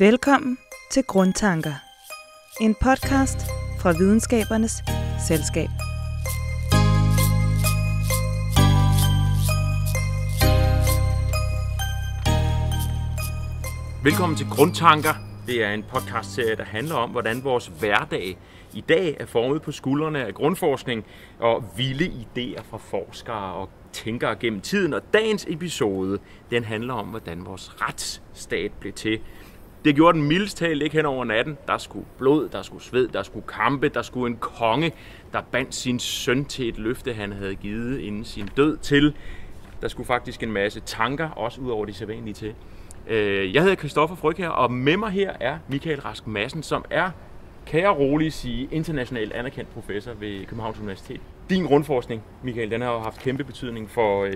Velkommen til Grundtanker. En podcast fra Videnskabernes Selskab. Velkommen til Grundtanker. Det er en podcastserie, der handler om, hvordan vores hverdag i dag er formet på skuldrene af grundforskning og vilde idéer fra forskere og tænkere gennem tiden. Og dagens episode, den handler om, hvordan vores retsstat blev til. Det gjorde den mildest talt ikke hen over natten. Der skulle blod, der skulle sved, der skulle kampe, der skulle en konge, der bandt sin søn til et løfte, han havde givet inden sin død til. Der skulle faktisk en masse tanker, også ud over de sædvanlige til. Jeg hedder Christoffer Frøkjær, og med mig her er Michael Rask Madsen, som er, kan jeg roligt sige, internationalt anerkendt professor ved Københavns Universitet. Din grundforskning, Michael, den har jo haft kæmpe betydning for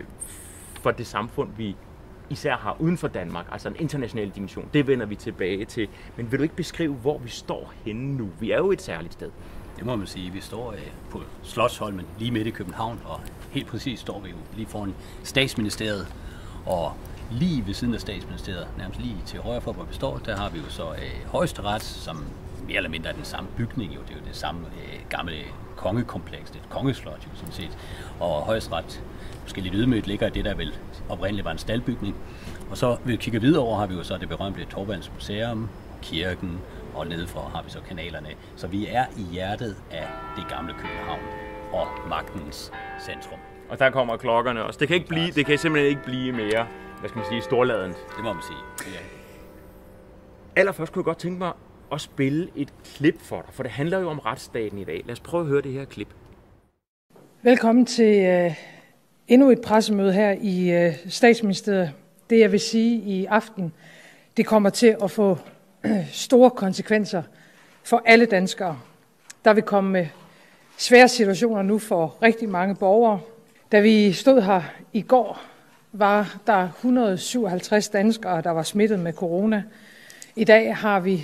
det samfund, vi især har uden for Danmark, altså en international dimension. Det vender vi tilbage til. Men vil du ikke beskrive, hvor vi står henne nu? Vi er jo et særligt sted. Det må man sige. Vi står på Slotsholmen lige midt i København, og helt præcis står vi jo lige foran Statsministeriet. Og lige ved siden af Statsministeriet, nærmest lige til højre for, hvor vi står, der har vi jo så Højesteret, som mere eller mindre er den samme bygning. Jo. Det er jo det samme gamle kongekompleks, det er et kongeslot jo sådan set. Og Højesteret, måske lidt ydmygt, ligger i det, der vel oprindeligt var en staldbygning. Og så, hvis vi kigger videre over, har vi jo så det berømte Thorvalds Museum, kirken, og nedenfor har vi så kanalerne. Så vi er i hjertet af det gamle København og magtens centrum. Og der kommer klokkerne også. Det kan simpelthen ikke blive mere, hvad skal man sige, storladent. Det må man sige. Ja. Allerførst kunne jeg godt tænke mig at spille et klip for dig, for det handler jo om retsstaten i dag. Lad os prøve at høre det her klip. Velkommen til endnu et pressemøde her i Statsministeriet. Det jeg vil sige i aften, det kommer til at få store konsekvenser for alle danskere. Der vil komme svære situationer nu for rigtig mange borgere. Da vi stod her i går, var der 157 danskere, der var smittet med corona. I dag har vi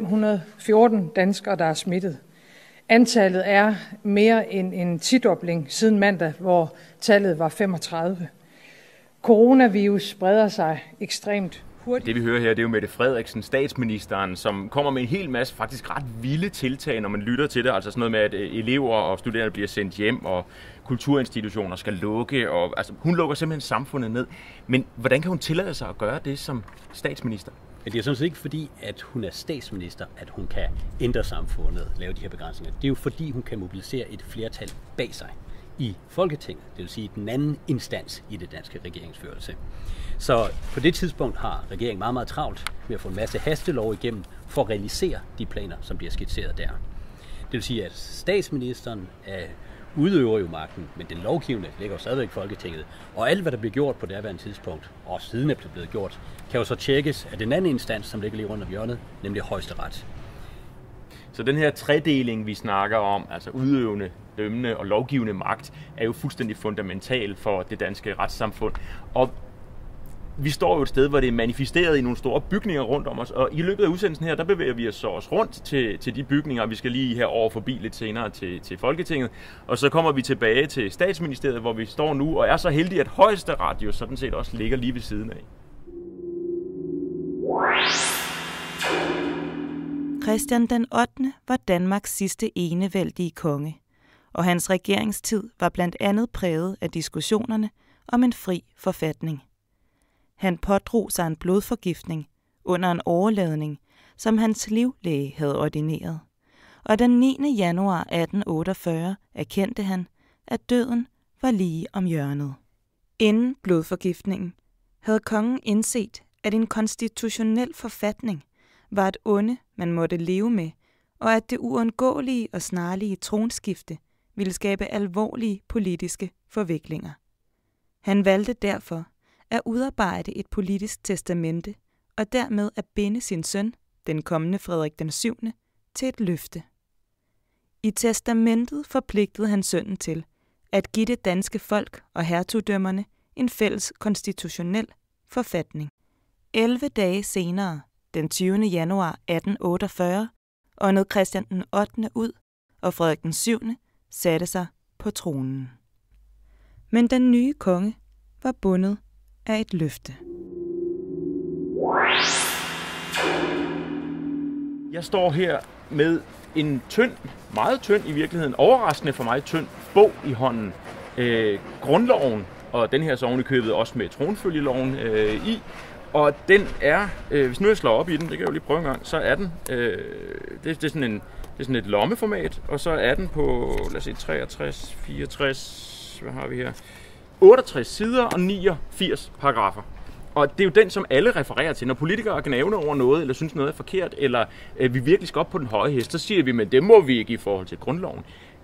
514 danskere, der er smittet. Antallet er mere end en 10-dobling siden mandag, hvor tallet var 35. Coronavirus spreder sig ekstremt hurtigt. Det vi hører her, det er jo Mette Frederiksen, statsministeren, som kommer med en hel masse faktisk ret vilde tiltag, når man lytter til det. Altså sådan noget med, at elever og studerende bliver sendt hjem, og kulturinstitutioner skal lukke. Og, altså, hun lukker simpelthen samfundet ned. Men hvordan kan hun tillade sig at gøre det som statsminister? Det er sådan set ikke fordi, at hun er statsminister, at hun kan ændre samfundet, lave de her begrænsninger. Det er jo fordi, hun kan mobilisere et flertal bag sig i Folketinget, det vil sige den anden instans i det danske regeringsførelse. Så på det tidspunkt har regeringen meget, meget travlt med at få en masse hastelov igennem for at realisere de planer, som bliver skitseret der. Det vil sige, at statsministeren udøver jo magten, men den lovgivende ligger jo stadigvæk i Folketinget. Og alt, hvad der bliver gjort på det herværende tidspunkt, og siden er det blevet gjort, kan jo så tjekkes af den anden instans, som ligger lige rundt om hjørnet, nemlig Højesteret. Så den her tredeling, vi snakker om, altså udøvende, dømmende og lovgivende magt, er jo fuldstændig fundamental for det danske retssamfund. Og vi står jo et sted, hvor det er manifesteret i nogle store bygninger rundt om os, og i løbet af udsendelsen her, der bevæger vi os så også rundt til de bygninger, og vi skal lige herover forbi lidt senere til Folketinget, og så kommer vi tilbage til Statsministeriet, hvor vi står nu, og er så heldige, at Højesteret jo sådan set også ligger lige ved siden af. Christian den 8. var Danmarks sidste enevældige konge, og hans regeringstid var blandt andet præget af diskussionerne om en fri forfatning. Han pådrog sig en blodforgiftning under en overladning, som hans livlæge havde ordineret, og den 9. januar 1848 erkendte han, at døden var lige om hjørnet. Inden blodforgiftningen havde kongen indset, at en konstitutionel forfatning var et onde, man måtte leve med, og at det uundgåelige og snarlige tronskifte ville skabe alvorlige politiske forviklinger. Han valgte derfor at udarbejde et politisk testamente og dermed at binde sin søn, den kommende Frederik den 7., til et løfte. I testamentet forpligtede han sønnen til at give det danske folk og hertugdømmerne en fælles konstitutionel forfatning. 11 dage senere, den 20. januar 1848, åndede Christian den 8. ud, og Frederik den 7. satte sig på tronen. Men den nye konge var bundet af et løfte. Jeg står her med en tynd, meget tynd i virkeligheden, overraskende for mig tynd bog i hånden. Grundloven, og den her så oven i købet også med tronfølgeloven i. Og den er, hvis nu jeg slår op i den, det kan jeg jo lige prøve en gang, så er den, det er sådan et lommeformat, og så er den på, lad os se, 63, 64, hvad har vi her? 68 sider og 89 paragrafer. Og det er jo den, som alle refererer til. Når politikere gnævner over noget, eller synes noget er forkert, eller vi virkelig skal op på den høje hest, så siger vi, men det må vi ikke i forhold til grundloven.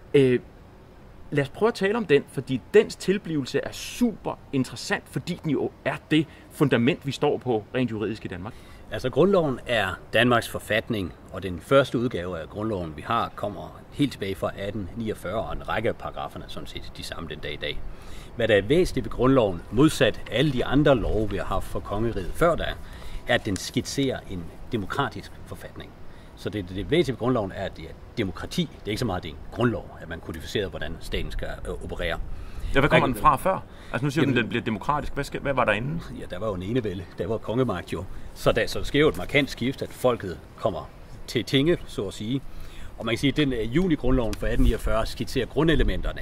Lad os prøve at tale om den, fordi dens tilblivelse er super interessant, fordi den jo er det fundament, vi står på rent juridisk i Danmark. Altså grundloven er Danmarks forfatning, og den første udgave af grundloven, vi har, kommer helt tilbage fra 1849, og en række af paragraferne er sådan set de samme den dag i dag. Hvad der er væsentligt ved grundloven, modsat alle de andre love, vi har haft for kongeriget før da, er, at den skitserer en demokratisk forfatning. Så det væsentlige ved grundloven er, at det er demokrati. Det er ikke så meget, det er en grundlov, at man kodificerer, hvordan staten skal operere. Ja, hvad kommer den fra før? Altså nu siger du, at den bliver demokratisk. Hvad var derinde? Ja, der var jo en enevælde. Der var kongemagt jo. Så der sker jo et markant skift, at folket kommer til tinge, så at sige. Og man kan sige, at den juni-grundloven fra 1849 skitserer grundelementerne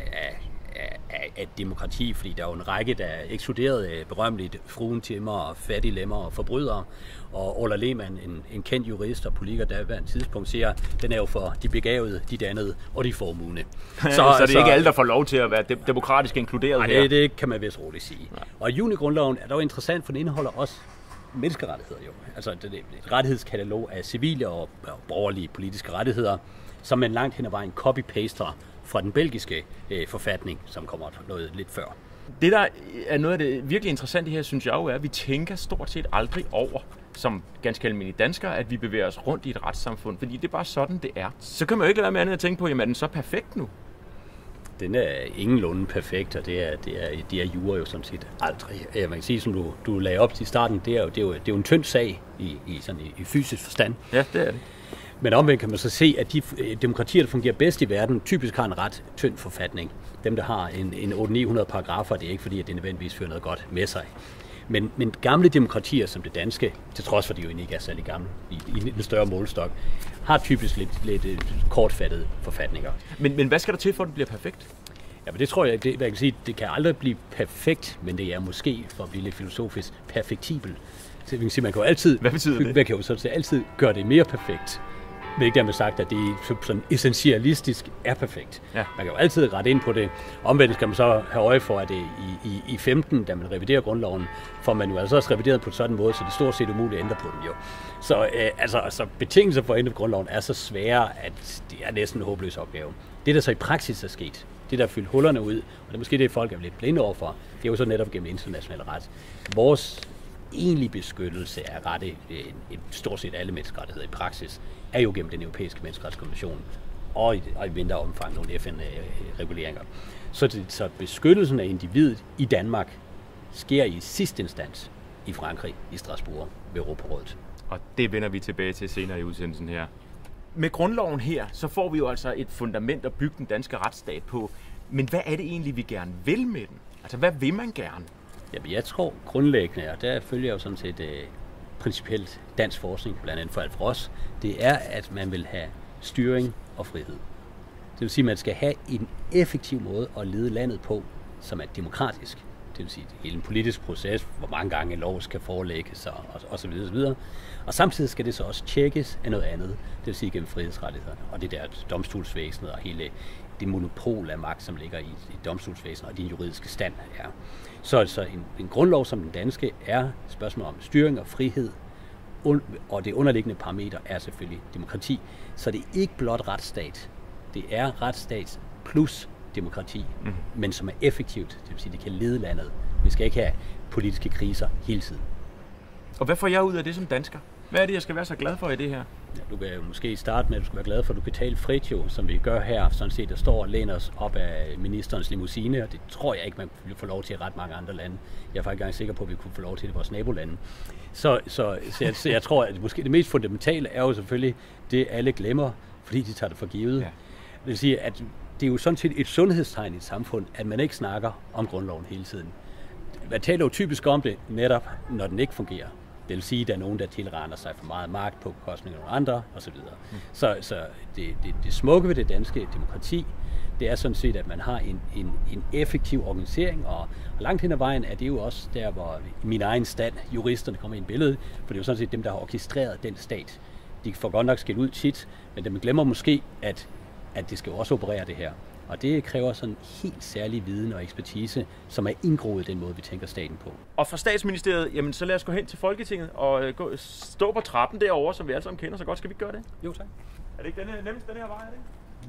af demokrati, fordi der er jo en række, der ekskluderede berømmeligt fruentimmere, fattiglemmer og forbrydere. Og Orla Lehmann, en kendt jurist og politiker, der på et tidspunkt siger, den er jo for de begavede, de dannede og de formugende. Så det er ikke alle, der får lov til at være demokratisk inkluderet her? Nej, det kan man vist roligt sige. Nej. Og juni-grundloven er dog interessant, for den indeholder også menneskerettigheder jo. Altså et rettighedskatalog af civile og borgerlige politiske rettigheder, som man langt hen ad vejen copy-paster fra den belgiske forfatning, som kommer noget lidt før. Det, der er noget af det virkelig interessante her, synes jeg jo er, at vi tænker stort set aldrig over, som ganske almindelige danskere, at vi bevæger os rundt i et retssamfund, fordi det er bare sådan, det er. Så kan man jo ikke lade med andet at tænke på, jamen er den så perfekt nu? Den er ingenlunde perfekt, og det er jura jo sådan set aldrig. Man kan sige, som du lagde op til starten, det er jo en tynd sag i fysisk forstand. Ja, det er det. Men omvendt kan man så se, at de demokratier, der fungerer bedst i verden, typisk har en ret tynd forfatning. Dem, der har en 800-900 paragrafer, det er ikke fordi, at det nødvendigvis fører noget godt med sig. Men gamle demokratier som det danske, til trods for, at de jo ikke er særlig gamle i en større målestok, har typisk lidt kortfattede forfatninger. Men hvad skal der til, for at det bliver perfekt? Ja, men det tror jeg, jeg kan sige, det kan aldrig blive perfekt, men det er måske, for at blive lidt filosofisk, perfektibel. Så man kan jo altid, hvad betyder det? Man kan jo sådan altid gøre det mere perfekt. Men ikke dermed sagt, at det sådan essentialistisk er perfekt. Ja. Man kan jo altid rette ind på det. Omvendt skal man så have øje for, at det i 15, da man reviderer grundloven, får man jo altså også revideret på en sådan måde, så det er stort set umuligt at ændre på den jo. Så altså betingelser for at ændre grundloven er så svære, at det er næsten en håbløs opgave. Det, der så i praksis er sket, det der fyldt hullerne ud, og det er måske det, folk er lidt blinde overfor, det er jo så netop gennem international ret. Vores egentlig beskyttelse af rette, et stort set alle menneskerettigheder i praksis, er jo gennem den europæiske menneskerettighedskonvention og i mindre omfang nogle FN-reguleringer. Så beskyttelsen af individet i Danmark sker i sidste instans i Frankrig, i Strasbourg, ved Europarådet. Og det vender vi tilbage til senere i udsendelsen her. Med grundloven her, så får vi jo altså et fundament at bygge den danske retsstat på. Men hvad er det egentlig, vi gerne vil med den? Altså, hvad vil man gerne? Jamen, jeg tror grundlæggende, og der følger jo sådan set principielt dansk forskning, blandt andet for Alf Ross, det er, at man vil have styring og frihed. Det vil sige, at man skal have en effektiv måde at lede landet på, som er demokratisk. Det vil sige, hele en politisk proces, hvor mange gange lov skal forelægges og så videre, så videre. Og samtidig skal det så også tjekkes af noget andet, det vil sige gennem frihedsrettighederne. Og det der domstolsvæsenet og hele det monopol af magt, som ligger i domstolsvæsenet og din juridiske stand er. Så en grundlov som den danske er spørgsmål om styring og frihed, og det underliggende parameter er selvfølgelig demokrati. Så det er ikke blot retsstat. Det er retsstat plus demokrati, men som er effektivt. Det vil sige, det kan lede landet. Vi skal ikke have politiske kriser hele tiden. Og hvad får jeg ud af det som dansker? Hvad er det, jeg skal være så glad for i det her? Ja, du kan jo måske starte med, at du skal være glad for, at du kan tale frit jo, som vi gør her. Sådan set, der står og læner os op af ministerens limousine, og det tror jeg ikke, man vil få lov til i ret mange andre lande. Jeg er faktisk ikke sikker på, at vi kunne få lov til det i vores nabolande. Så jeg tror, at måske det mest fundamentale er jo selvfølgelig det, alle glemmer, fordi de tager det for givet. Ja. Det vil sige, at det er jo sådan set et sundhedstegn i et samfund, at man ikke snakker om grundloven hele tiden. Man taler jo typisk om det netop, når den ikke fungerer. Det vil sige, at der er nogen, der tilraner sig for meget magt på bekostning af nogle andre, osv. Så det smukke ved det danske demokrati, det er sådan set, at man har en effektiv organisering, og langt hen ad vejen er det jo også der, hvor min egen stand, juristerne kommer ind i billedet, for det er jo sådan set dem, der har orkestreret den stat. De får godt nok skæld ud tit, men de glemmer måske, at det skal også operere det her. Og det kræver sådan helt særlig viden og ekspertise, som er indgroet i den måde, vi tænker staten på. Og fra Statsministeriet, jamen så lad os gå hen til Folketinget og stå på trappen derovre, som vi alle sammen kender så godt. Skal vi ikke gøre det? Jo, tak. Er det ikke nemmest den her vej, er det ikke?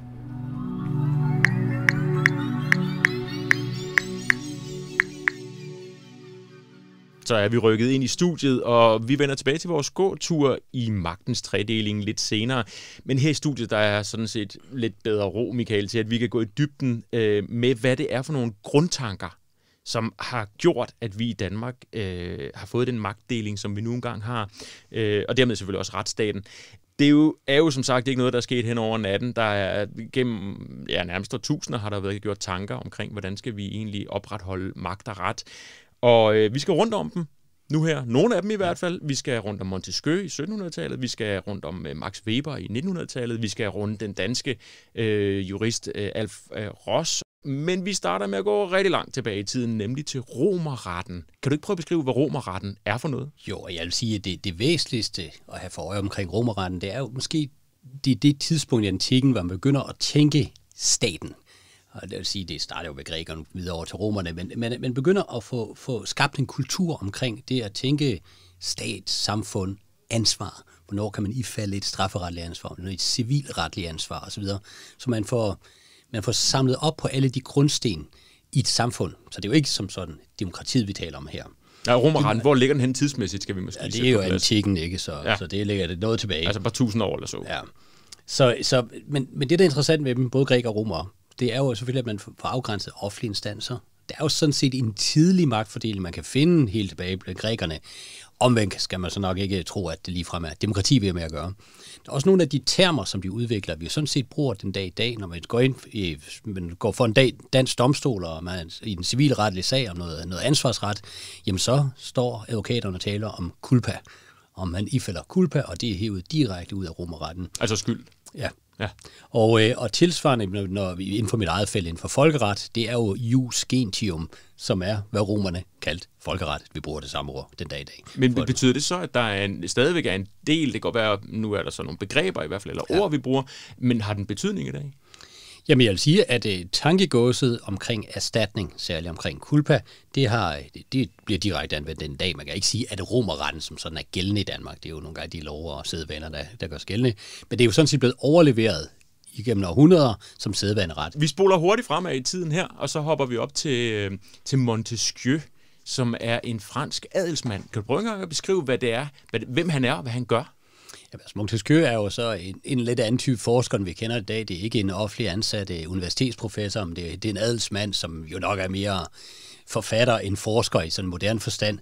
Så er vi rykket ind i studiet, og vi vender tilbage til vores gåtur i magtens tredeling lidt senere. Men her i studiet, der er sådan set lidt bedre ro, Michael, til at vi kan gå i dybden med, hvad det er for nogle grundtanker, som har gjort, at vi i Danmark har fået den magtdeling, som vi nu engang har, og dermed selvfølgelig også retsstaten. Det er jo som sagt ikke noget, der er sket hen over natten. Der er gennem nærmest årtusinder har der været gjort tanker omkring, hvordan skal vi egentlig opretholde magt og ret. Og vi skal rundt om dem nu her. Nogle af dem i hvert fald. Vi skal rundt om Montesquieu i 1700-tallet. Vi skal rundt om Max Weber i 1900-tallet. Vi skal rundt den danske jurist Alf Ross. Men vi starter med at gå rigtig langt tilbage i tiden, nemlig til romerretten. Kan du ikke prøve at beskrive, hvad romerretten er for noget? Jo, og jeg vil sige, at det væsentligste at have for øje omkring romerretten, det er jo måske det tidspunkt i antikken, hvor man begynder at tænke staten. Og det vil sige, det starter jo ved grækerne videre over til romerne, men man begynder at få skabt en kultur omkring det at tænke stat, samfund, ansvar. Hvornår kan man ifalde et strafferetligt ansvar, et civilretligt ansvar osv. Så man får samlet op på alle de grundsten i et samfund. Så det er jo ikke som sådan demokratiet, vi taler om her. Ja, romerretten, hvor ligger den hen tidsmæssigt, skal vi måske sige? Ja, det er jo antikken, ikke? Så det ligger det noget tilbage. Altså bare 1000 år eller så. Ja. Men det, der er interessant med dem, både grækere og romere, det er jo selvfølgelig, at man får afgrænset offentlige instanser. Der er jo sådan set en tidlig magtfordeling, man kan finde helt tilbage blandt grækerne. Omvendt skal man så nok ikke tro, at det ligefrem er demokrati, vi har med at gøre. Der er også nogle af de termer, som de udvikler, vi sådan set bruger den dag i dag, når man går for en dansk domstol, og man i en civilretlig sag om noget ansvarsret, jamen så står advokaterne og taler om culpa. Om man ifælder culpa, og det er hævet direkte ud af romerretten. Altså skyld? Ja. Og tilsvarende, når vi inden for mit eget felt, inden for folkeret, det er jo jus gentium, som er, hvad romerne kaldte folkeret. Vi bruger det samme ord den dag i dag. Men betyder det så, at der stadigvæk er en del, det kan godt være, nu er der så nogle begreber i hvert fald, eller ord, vi bruger, men har den betydning i dag? Jamen jeg vil sige, at tankegåset omkring erstatning, særligt omkring culpa, det bliver direkte anvendt den dag. Man kan ikke sige, at romerretten som sådan er gældende i Danmark. Det er jo nogle gange de lover og sædvaner, der gør gældende. Men det er jo sådan set blevet overleveret igennem århundreder som sædvaneret. Vi spoler hurtigt fremad i tiden her, og så hopper vi op til Montesquieu, som er en fransk adelsmand. Kan du prøve at beskrive, hvad det er, hvem han er og hvad han gør? Ja, Montesquieu er jo så en lidt anden type forsker, end vi kender i dag. Det er ikke en offentlig ansat universitetsprofessor, men det er en adelsmand, som jo nok er mere forfatter end forsker i sådan en moderne forstand.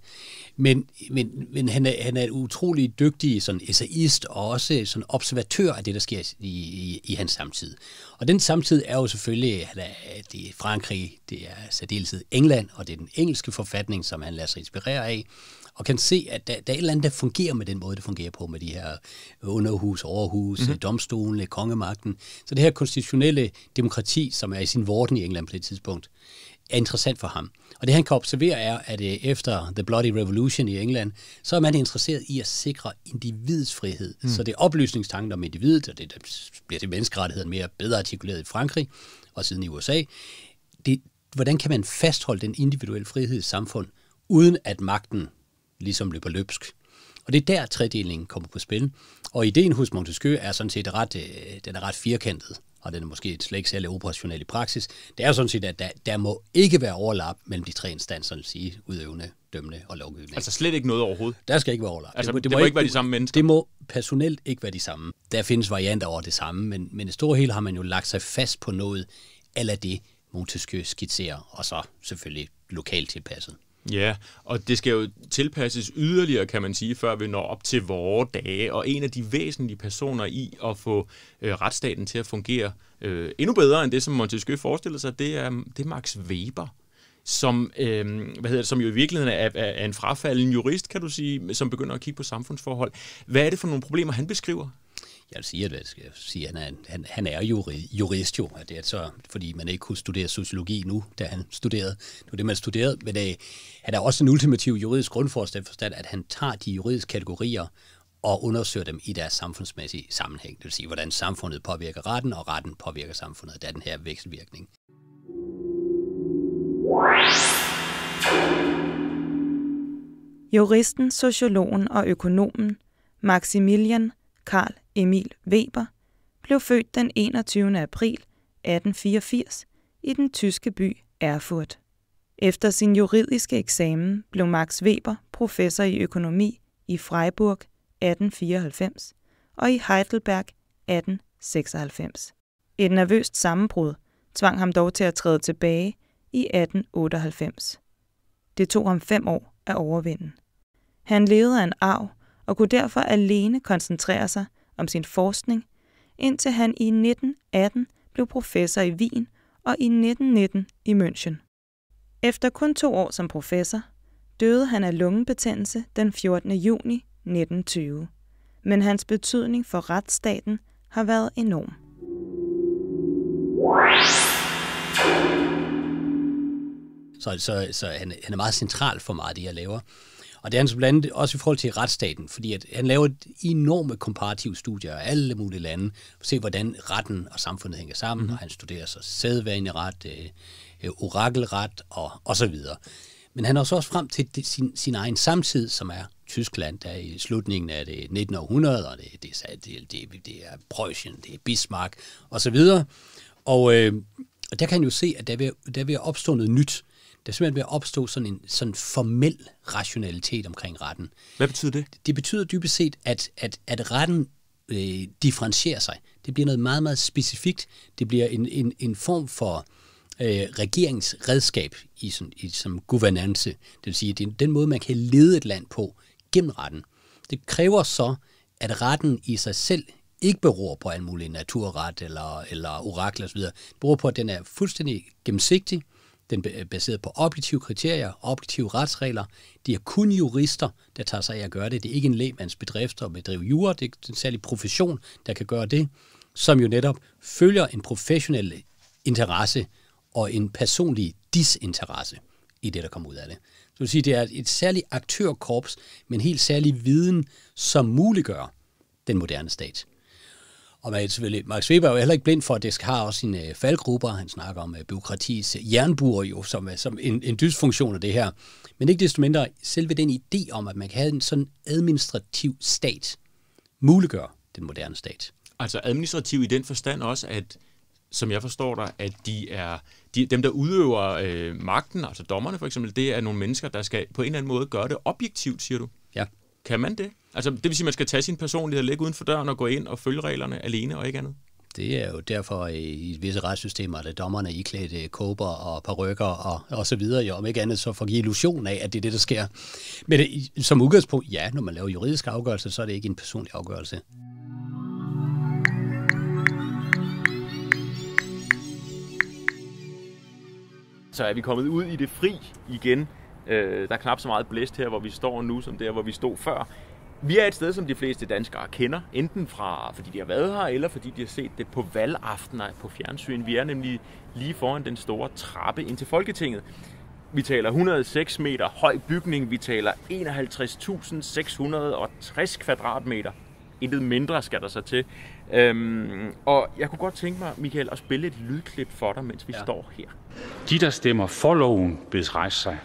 Men han er utrolig dygtig sådan essayist og også sådan observatør af det, der sker i hans samtid. Og den samtid er jo selvfølgelig, det er Frankrig, det er særdeleshed England, og det er den engelske forfatning, som han lader sig inspirere af. Og kan se, at der er et eller andet, der fungerer med den måde, det fungerer på, med de her underhus, overhus, domstolene, kongemagten. Så det her konstitutionelle demokrati, som er i sin vorden i England på det tidspunkt, er interessant for ham. Og det han kan observere er, at efter The Bloody Revolution i England, så er man interesseret i at sikre individets frihed. Så det er oplysningstanken om individet, og det bliver til menneskerettigheden mere bedre artikuleret i Frankrig og siden i USA. Hvordan kan man fastholde den individuelle frihed i samfund, uden at magten ligesom løber løbsk? Og det er der tredelingen kommer på spil. Og ideen hos Montesquieu er sådan set ret firkantet, og den er måske slet ikke særlig operationel i praksis. Det er sådan set, at der må ikke være overlap mellem de tre instanser, vil sige udøvende, dømmende og lovgivende. Altså slet ikke noget overhovedet? Der skal ikke være overlap. Altså, det må ikke være de samme mennesker? Det må personelt ikke være de samme. Der findes varianter over det samme, men i store hele har man jo lagt sig fast på noget, eller det Montesquieu skitserer, og så selvfølgelig lokalt tilpasset. Ja, og det skal jo tilpasses yderligere, kan man sige, før vi når op til vore dage. Og en af de væsentlige personer i at få retsstaten til at fungere endnu bedre end det, som Montesquieu forestiller sig, det er Max Weber. som som jo i virkeligheden er en frafalden jurist, kan du sige, som begynder at kigge på samfundsforhold. Hvad er det for nogle problemer, han beskriver? Jeg vil sige, at han er jurist jo. Det er så, fordi man ikke kunne studere sociologi nu, da han studerede. Det var det, man studerede. Men han er også en ultimativ juridisk grundforstand, at han tager de juridiske kategorier og undersøger dem i deres samfundsmæssige sammenhæng. Det vil sige, hvordan samfundet påvirker retten, og retten påvirker samfundet. Det er den her vekselvirkning. Juristen, sociologen og økonomen Maximilian Karl Emil Weber blev født den 21. april 1884 i den tyske by Erfurt. Efter sin juridiske eksamen blev Max Weber professor i økonomi i Freiburg 1894 og i Heidelberg 1896. Et nervøst sammenbrud tvang ham dog til at træde tilbage i 1898. Det tog ham 5 år at overvinde. Han levede af en arv og kunne derfor alene koncentrere sig om sin forskning, indtil han i 1918 blev professor i Wien og i 1919 i München. Efter kun 2 år som professor døde han af lungebetændelse den 14. juni 1920. Men hans betydning for retsstaten har været enorm. Så han er meget central for meget af det, jeg laver. Og det er han så blandt andet også i forhold til retsstaten, fordi at han laver enorme komparative studier af alle mulige lande, for at se, hvordan retten og samfundet hænger sammen, og han studerer så sædvaneret, orakelret og så videre. Men han er også frem til sin egen samtid, som er Tyskland, der i slutningen af det 19. århundrede, og det er Preussen, det er Bismarck og så videre. Og der kan han jo se, at der vil opstå noget nyt. Der er simpelthen ved at opstå sådan en formel rationalitet omkring retten. Hvad betyder det? Det betyder dybest set, at retten differentierer sig. Det bliver noget meget, meget specifikt. Det bliver en form for regeringsredskab som governance. Det vil sige, at det er den måde, man kan lede et land på gennem retten. Det kræver så, at retten i sig selv ikke beror på al mulig naturret eller orakler osv. Det beror på, at den er fuldstændig gennemsigtig. Den er baseret på objektive kriterier, objektive retsregler. Det er kun jurister, der tager sig af at gøre det. Det er ikke en lægmandsbedrift at bedrive jura. Det er en særlig profession, der kan gøre det, som jo netop følger en professionel interesse og en personlig disinteresse i det, der kommer ud af det. Så vil sige, det er et særligt aktørkorps med en helt særlig viden, som muliggør den moderne stat. Og Max Weber er jo heller ikke blind for, at det har også sine faldgrupper. Han snakker om bureaukratis jernbur jo, som en dysfunktion af det her. Men ikke desto mindre, selve den idé om, at man kan have en sådan administrativ stat, muliggør den moderne stat. Altså administrativ i den forstand også, at, som jeg forstår dig, at dem, der udøver magten, altså dommerne for eksempel, det er nogle mennesker, der skal på en eller anden måde gøre det objektivt, siger du? Ja. Kan man det? Altså, det vil sige, at man skal tage sin personlighed og lægge uden for døren og gå ind og følge reglerne alene og ikke andet? Det er jo derfor i visse retssystemer, at dommerne er iklædt kåber og parykker og så videre, jo, om ikke andet så for at give illusion af, at det er det, der sker. Men som udgangspunkt, ja, når man laver juridisk afgørelse, så er det ikke en personlig afgørelse. Så er vi kommet ud i det fri igen. Der er knap så meget blæst her, hvor vi står nu, som der, hvor vi stod før. Vi er et sted, som de fleste danskere kender, enten fordi de har været her, eller fordi de har set det på valgaftener på fjernsyn. Vi er nemlig lige foran den store trappe ind til Folketinget. Vi taler 106 meter høj bygning, vi taler 51.660 kvadratmeter. Intet mindre skal der så til. Og jeg kunne godt tænke mig, Michael, at spille et lydklip for dig, mens vi står her. De, der stemmer for loven, bedes rejse sig.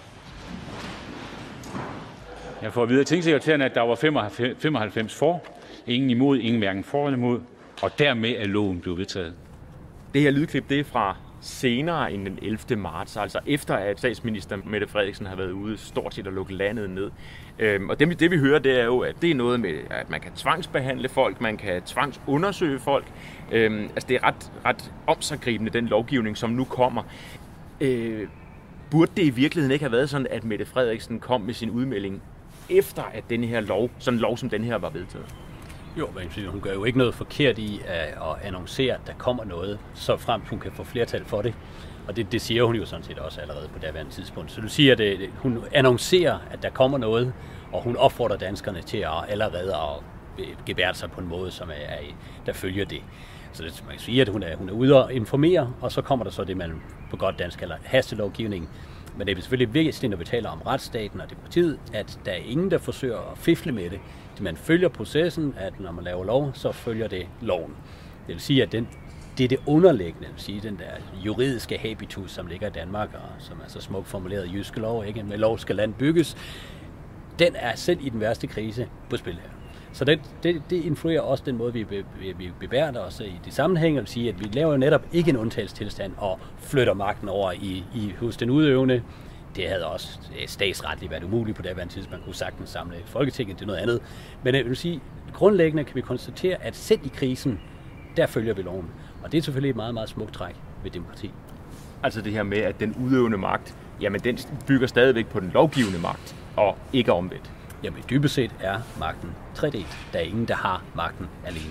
Jeg får videre tingsekretæren, at der var 95 for, ingen imod, ingen hverken for eller imod, og dermed er loven blevet vedtaget. Det her lydklip, det er fra senere end den 11. marts, altså efter at statsminister Mette Frederiksen har været ude stort set at lukke landet ned. Og det vi hører, det er jo, at det er noget med, at man kan tvangsbehandle folk, man kan tvangsundersøge folk. Altså det er ret omsiggribende, den lovgivning, som nu kommer. Burde det i virkeligheden ikke have været sådan, at Mette Frederiksen kom med sin udmelding efter at denne her lov, sådan en lov som den her, var vedtaget? Jo, men hun gør jo ikke noget forkert i at annoncere, at der kommer noget, så frem hun kan få flertal for det. Og det siger hun jo sådan set også allerede på daværende tidspunkt. Så du siger, at hun annoncerer, at der kommer noget, og hun opfordrer danskerne til allerede at gebære sig på en måde, som der følger det. Så det, man kan sige, at hun er ude og informere, og så kommer der så det, man på godt dansk kalder hastelovgivning. Men det er selvfølgelig vigtigt, når vi taler om retsstaten og demokratiet, at der er ingen, der forsøger at fifle med det. Man følger processen, at når man laver lov, så følger det loven. Det vil sige, at det er det underliggende, det vil sige, den der juridiske habitus, som ligger i Danmark, og som er så smukt formuleret i jyske lov, ikke? Med lov skal land bygges, den er selv i den værste krise på spil her. Så det influerer også den måde, vi bebærder os i de sammenhæng, og vil sige, at vi laver jo netop ikke en undtagelsestilstand og flytter magten over hos den udøvende. Det havde også statsretligt været umuligt på daværende tidspunkt. Man kunne sagtens samle Folketinget, det er noget andet. Men jeg vil sige, grundlæggende kan vi konstatere, at selv i krisen, der følger vi loven. Og det er selvfølgelig et meget, meget smukt træk ved demokrati. Altså det her med, at den udøvende magt, jamen den bygger stadigvæk på den lovgivende magt, og ikke omvendt. Jamen dybest set er magten tredelt. Der er ingen, der har magten alene.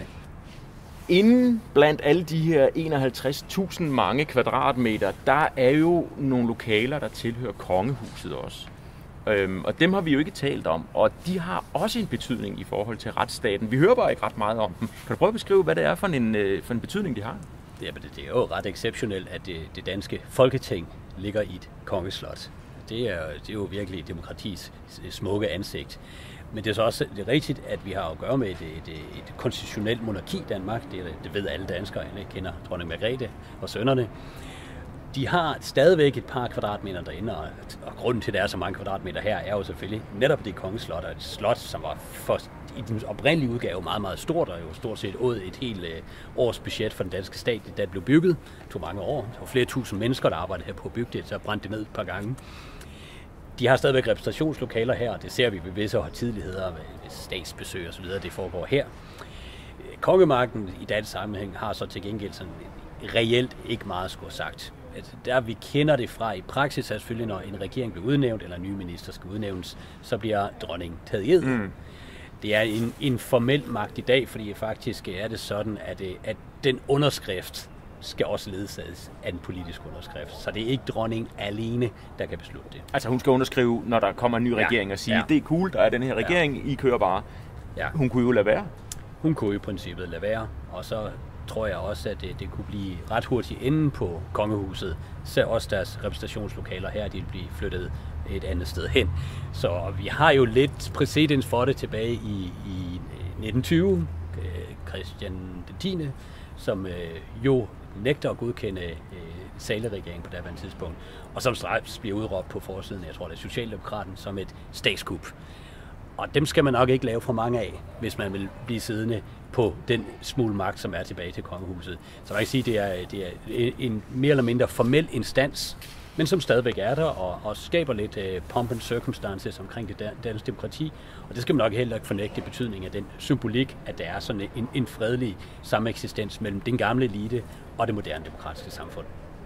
Inden blandt alle de her 51.000 mange kvadratmeter, der er jo nogle lokaler, der tilhører kongehuset også. Og dem har vi jo ikke talt om, og de har også en betydning i forhold til retsstaten. Vi hører bare ikke ret meget om dem. Kan du prøve at beskrive, hvad det er for en betydning, de har? Jamen, det er jo ret exceptionelt, at det danske Folketing ligger i et kongeslot. Det er jo virkelig demokratis smukke ansigt. Men det er så også rigtigt, at vi har at gøre med et konstitutionelt monarki i Danmark. Det ved alle danskere, jeg kender dronning Margrethe og sønnerne. De har stadigvæk et par kvadratmeter derinde, og grunden til, at der er så mange kvadratmeter her, er jo selvfølgelig netop det kongeslot, og et slot, som var i den oprindelige udgave meget, meget stort, og jo stort set åd et helt års budget for den danske stat, da det blev bygget. Det tog mange år. Der var flere tusind mennesker, der arbejdede her på at bygge det, så brændte det ned et par gange. De har stadigvæk repræsentationslokaler her, og det ser vi ved visse højtideligheder, ved statsbesøg og så videre, det foregår her. Kongemagten i dansk sammenhæng har så til gengæld sådan reelt ikke meget skulle sagt. Der vi kender det fra i praksis, er selvfølgelig, når en regering bliver udnævnt, eller en ny minister skal udnævnes, så bliver dronningen taget i ed. Det er en formel magt i dag, fordi faktisk er det sådan, at den underskrift skal også ledsages af en politisk underskrift. Så det er ikke dronningen alene, der kan beslutte det. Altså hun skal underskrive, når der kommer en ny regering og sige, det er cool, der er den her regering, I kører bare. Ja. Hun kunne jo lade være. Hun kunne i princippet lade være, og så tror jeg også, at det kunne blive ret hurtigt inde på kongehuset. Så også deres repræsentationslokaler her, de vil blive flyttet et andet sted hen. Så vi har jo lidt præcedens for det tilbage i 1920. Christian 10., som jo nægter at godkende Zahle-regeringen på daværende tidspunkt, og som straks bliver udråbt på forsiden, jeg tror det er Socialdemokraten, som et statskup. Og dem skal man nok ikke lave for mange af, hvis man vil blive siddende på den smule magt, som er tilbage til kongehuset. Så man kan sige, at det er en mere eller mindre formel instans, men som stadigvæk er der og skaber lidt pomp and circumstances omkring det danske demokrati. Og det skal man nok heller ikke fornægte betydning af den symbolik, at der er sådan en fredelig sameksistens mellem den gamle elite og det moderne demokratiske samfund.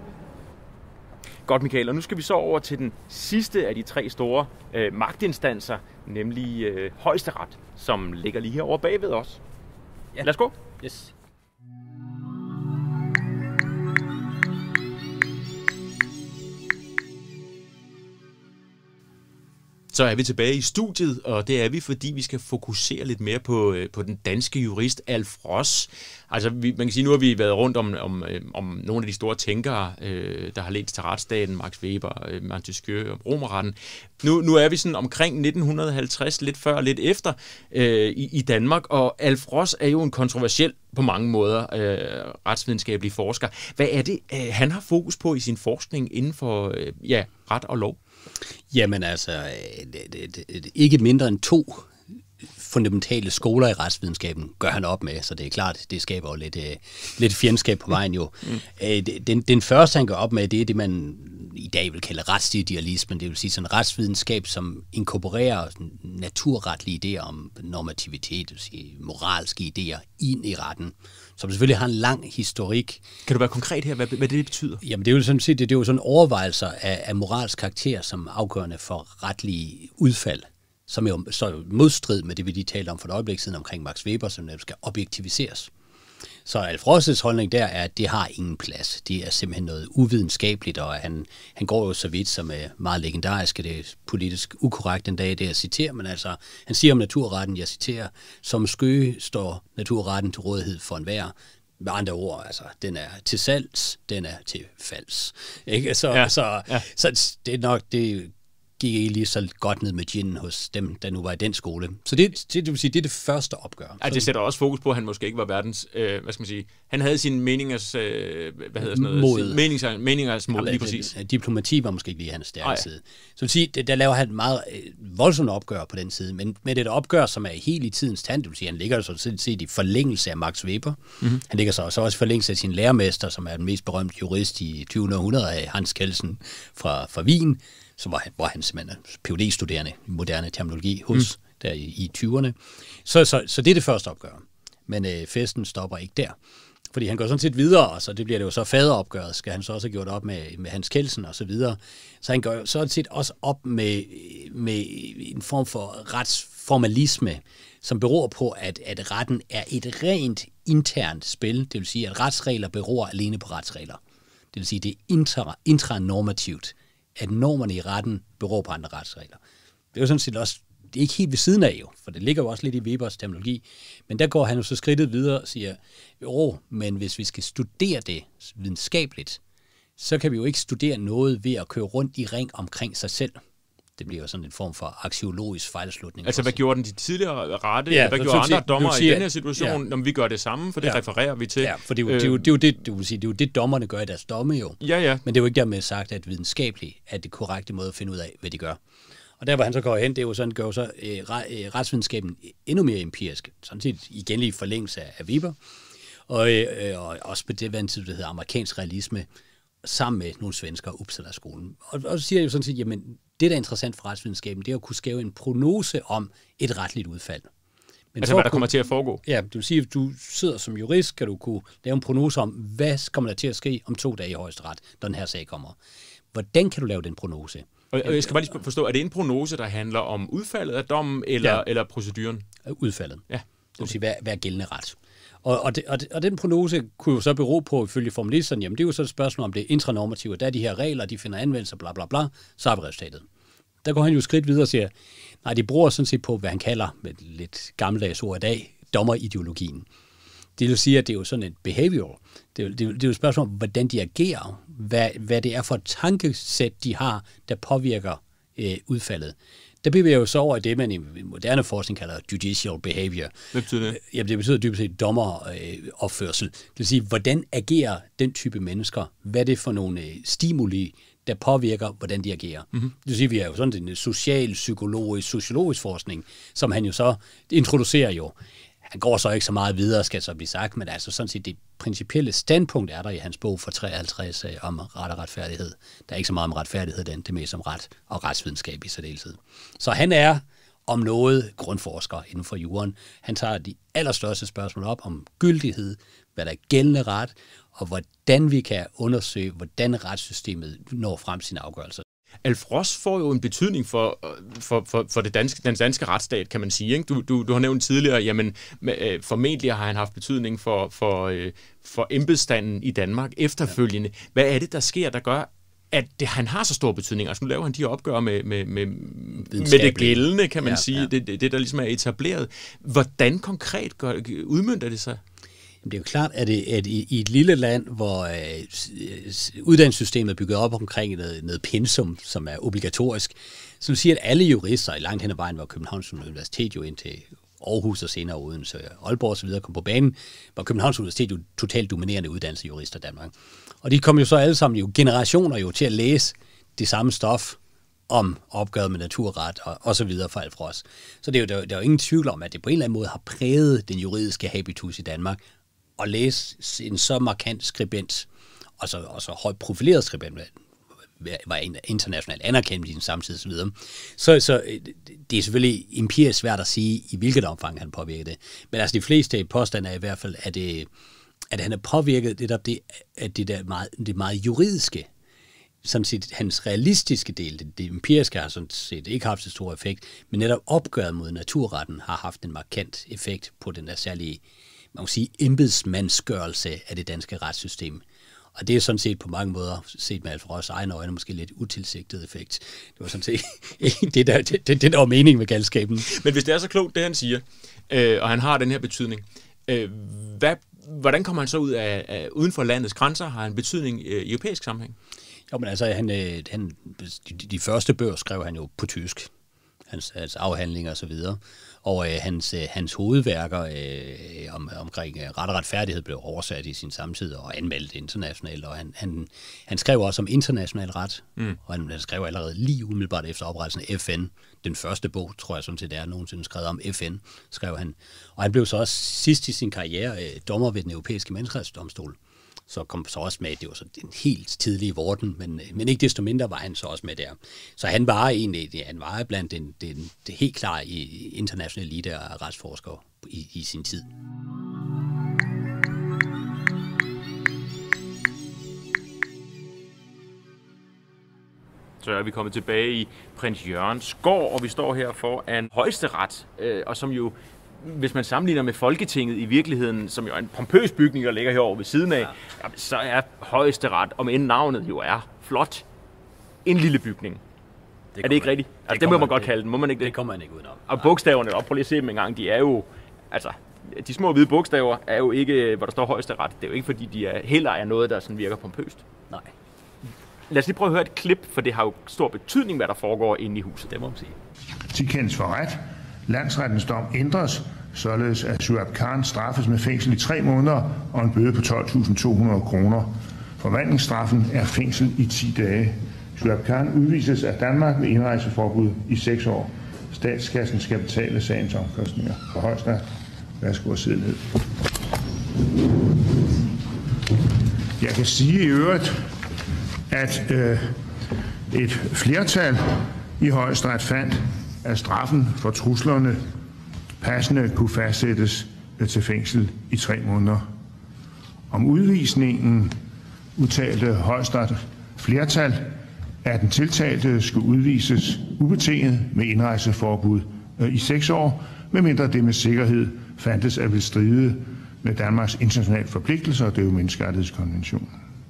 Godt, Michael, og nu skal vi så over til den sidste af de tre store magtinstanser, nemlig Højesteret, som ligger lige herovre bagved os. Ja. Lad os gå. Yes. Så er vi tilbage i studiet, og det er vi, fordi vi skal fokusere lidt mere på den danske jurist Alf Ross. Altså, man kan sige, nu har vi været rundt om nogle af de store tænkere, der har ledt til retsstaten, Max Weber, Montesquieu og Romerretten. Nu er vi sådan omkring 1950, lidt før og lidt efter i Danmark, og Alf Ross er jo en kontroversiel på mange måder retsvidenskabelig forsker. Hvad er det, han har fokus på i sin forskning inden for ret og lov? Jamen altså, ikke mindre end 2 fundamentale skoler i retsvidenskaben gør han op med, så det er klart, det skaber jo lidt fjendskab på vejen jo. Den første, han gør op med, det er det, man i dag vil kalde retsidealismen, det vil sige sådan retsvidenskab, som inkorporerer naturretlige idéer om normativitet, det vil sige moralske idéer ind i retten, som selvfølgelig har en lang historik. Kan du være konkret her, hvad det betyder? Jamen det er jo sådan set, det er jo sådan overvejelser af moralsk karakter som afgørende for retlige udfald. som jo så modstrid med det, vi lige talte om for et øjeblik siden omkring Max Weber, som skal objektiviseres. Så Alf Rosses holdning der er, at det har ingen plads. Det er simpelthen noget uvidenskabeligt, og han går jo så vidt, som er meget legendarisk, det er politisk ukorrekt en dag, det jeg citerer, men altså, han siger om naturretten, jeg citerer, som skøge står naturretten til rådighed for enhver. Med andre ord, altså, den er til salgs, den er til falds. Ikke? Så det er nok, det gik ikke lige så godt ned med ginen hos dem, der nu var i den skole. Så det vil sige, det er det første opgør. Altså, det sætter også fokus på, at han måske ikke var verdens, hvad skal man sige, han havde sine meningers, meningers mod, lige præcis. Diplomati var måske ikke lige hans stærke side. Så vil sige, der laver han et meget voldsomt opgør på den side, men med et opgør, som er helt i tidens tand, det vil sige, han ligger så set i forlængelse af Max Weber. Mm-hmm. Han ligger så også i forlængelse af sin lærermester, som er den mest berømte jurist i 20. århundrede af Hans Kelsen fra Wien, hvor han simpelthen er PhD-studerende i moderne terminologi hos der i 20'erne. Så det er det første opgør. Men festen stopper ikke der. Fordi han går sådan set videre, og så det bliver det jo så faderopgøret, skal han så også have gjort op med Hans Kelsen og så videre. Så han går jo sådan set også op med en form for retsformalisme, som beror på, at retten er et rent internt spil. Det vil sige, at retsregler beror alene på retsregler. Det vil sige, det er intranormativt, at normerne i retten beror på andre retsregler. Det er jo sådan set også, det er ikke helt ved siden af jo, for det ligger jo også lidt i Webers terminologi, men der går han jo så skridtet videre og siger, men hvis vi skal studere det videnskabeligt, så kan vi jo ikke studere noget ved at køre rundt i ring omkring sig selv. Det bliver jo sådan en form for aksiologisk fejlslutning. Altså, hvad gjorde de tidligere rette? Ja, hvad gjorde andre dommer i den her situation, når vi gør det samme? For det refererer vi til. Ja, for det er jo det, dommerne gør i deres domme jo. Ja. Men det er jo ikke dermed sagt, at videnskabeligt er det korrekte måde at finde ud af, hvad de gør. Og der, hvor han så går hen, det er jo sådan, gør jo så retsvidenskaben endnu mere empirisk. Sådan set igen lige i forlængelse af Weber. Og også på det, hvad hedder amerikansk realisme, sammen med nogle svensker, Uppsala-skolen. Og så siger jeg jo sådan set, jamen, det, der er interessant for retsvidenskaben, det er at kunne skrive en prognose om et retligt udfald. Men altså, hvad der kommer til at foregå? Ja, det vil sige, at du sidder som jurist, kan du kunne lave en prognose om, hvad kommer der til at ske om 2 dage i højesteret, når den her sag kommer. Hvordan kan du lave den prognose? Og jeg skal bare lige forstå, er det en prognose, der handler om udfaldet af dommen, eller proceduren? Udfaldet. Ja. Okay. Det vil sige, hvad er gældende ret? Og den prognose kunne jo så bero på, ifølge formalisterne, jamen det er jo så et spørgsmål om det intranormative, der er de her regler, de finder anvendelse, bla bla bla, så har vi resultatet. Der går han jo skridt videre og siger, nej, de bruger sådan set på, hvad han kalder, med lidt gammeldags ord i dag, dommerideologien. Det vil sige, at det er jo sådan et behavioral. Det er jo et spørgsmål om, hvordan de agerer, hvad det er for et tankesæt, de har, der påvirker udfaldet. Der bevæger jo så over i det, man i moderne forskning kalder judicial behavior. Hvad betyder det? Jamen, det betyder dybest set dommeropførsel. Det vil sige, hvordan agerer den type mennesker? Hvad er det for nogle stimuli, der påvirker, hvordan de agerer? Mm-hmm. Det vil sige, vi har jo sådan en social, psykologisk, sociologisk forskning, som han jo så introducerer jo. Han går så ikke så meget videre, skal så blive sagt, men altså sådan set det principielle standpunkt er der i hans bog for 53 om ret og retfærdighed. Der er ikke så meget om retfærdighed, det er mest om ret og retsvidenskab i særdeleshed. Så han er om noget grundforsker inden for juren. Han tager de allerstørste spørgsmål op om gyldighed, hvad der er gældende ret, og hvordan vi kan undersøge, hvordan retssystemet når frem sine afgørelser. Alf Ross får jo en betydning for den danske retsstat, kan man sige. Ikke? Du har nævnt tidligere, jamen formentlig har han haft betydning for embedsstanden i Danmark efterfølgende. Ja. Hvad er det, der sker, der gør, at han har så stor betydning? Altså nu laver han de opgør med det gældende, kan man sige, det der ligesom er etableret. Hvordan konkret udmønter det sig? Det er jo klart, at i et lille land, hvor uddannelsessystemet er bygget op omkring noget pensum, som er obligatorisk, så vil sige, at alle jurister i langt hen ad vejen, hvor Københavns Universitet jo indtil Aarhus og senere Odense, Aalborg og så videre kom på banen, hvor Københavns Universitet jo totalt dominerende uddannelse jurister i Danmark. Og de kom jo så alle sammen jo generationer jo til at læse det samme stof om opgøret med naturret og så videre for Alf Ross. Så der er jo ingen tvivl om, at det på en eller anden måde har præget den juridiske habitus i Danmark at læse en så markant skribent, og så højt profileret skribent, var internationalt anerkendt i sin samtid og så videre. Så det er selvfølgelig empirisk svært at sige, i hvilket omfang han påvirker det. Men altså de fleste påstande er i hvert fald, at han er påvirket det meget juridiske sådan set, hans realistiske del, det empiriske har sådan set ikke haft så stor effekt, men netop opgøret mod naturretten har haft en markant effekt på den der særlige, man må sige, embedsmandsgørelse af det danske retssystem. Og det er sådan set på mange måder, set med Alf Ross egne øjne, måske lidt utilsigtet effekt. Det var sådan set det der var meningen med galskaben. Men hvis det er så klogt, det han siger, og han har den her betydning, hvordan kommer han så ud af uden for landets grænser? Har han betydning i europæisk sammenhæng? Jo, men altså, de første bøger skrev han jo på tysk. Hans afhandlinger og så videre. Og hans hovedværker omkring ret og retfærdighed blev oversat i sin samtid og anmeldt internationalt. Og han skrev også om international ret, og han skrev allerede lige umiddelbart efter oprettelsen af FN. Den første bog, tror jeg, som til det er nogensinde skrevet om FN, skrev han. Og han blev så også sidst i sin karriere dommer ved den europæiske menneskerettighedsdomstol. Så kom så også med, det var så en helt tidlig vorden, men ikke desto mindre var han så også med der. Så han var blandt det helt klare internationale elite af retsforskere i sin tid. Så er vi kommet tilbage i Prins Jørgens gård, og vi står her foran Højesteret, og som jo, hvis man sammenligner med Folketinget i virkeligheden, som jo er en pompøs bygning, der ligger herovre ved siden af, så er Højesteret, om end navnet jo er flot, en lille bygning. Er det ikke rigtigt? Altså, det må man godt kalde den, må man ikke det? Det kommer man ikke udenom. Og bogstaverne, prøv lige at se dem en gang, de er jo, altså, de små hvide bogstaver er jo ikke, hvor der står Højesteret. Det er jo ikke, fordi de heller er noget, der sådan virker pompøst. Nej. Lad os lige prøve at høre et klip, for det har jo stor betydning, hvad der foregår inde i huset. Det må man sige. Tilkendes for ret. Landsrettens dom ændres, således at Shuaib Khan straffes med fængsel i 3 måneder og en bøde på 12.200 kroner. Forvandlingsstraffen er fængsel i 10 dage. Shuaib Khan udvises af Danmark med indrejseforbud i 6 år. Statskassen skal betale sagens omkostninger. For Højesteret, værsgo at sidde ned. Jeg kan sige i øvrigt, at et flertal i Højesteret fandt, at straffen for truslerne passende kunne fastsættes til fængsel i 3 måneder. Om udvisningen udtalte Højesteret flertal, at den tiltalte skulle udvises ubetinget med indrejseforbud i 6 år, medmindre det med sikkerhed fandtes at vil stride med Danmarks internationale forpligtelser, og det er jo menneskerettighedskonventionen.